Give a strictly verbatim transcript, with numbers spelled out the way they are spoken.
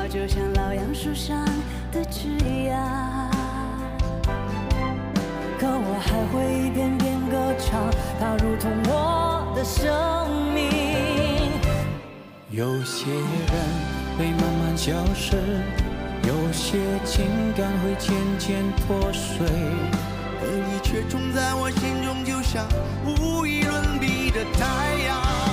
就像老杨树上的枝桠，可我还会一遍遍歌唱，它如同我的生命。 有些人会慢慢消失，有些情感会渐渐破碎， 而你却总在我心中，就像无与伦比的太阳。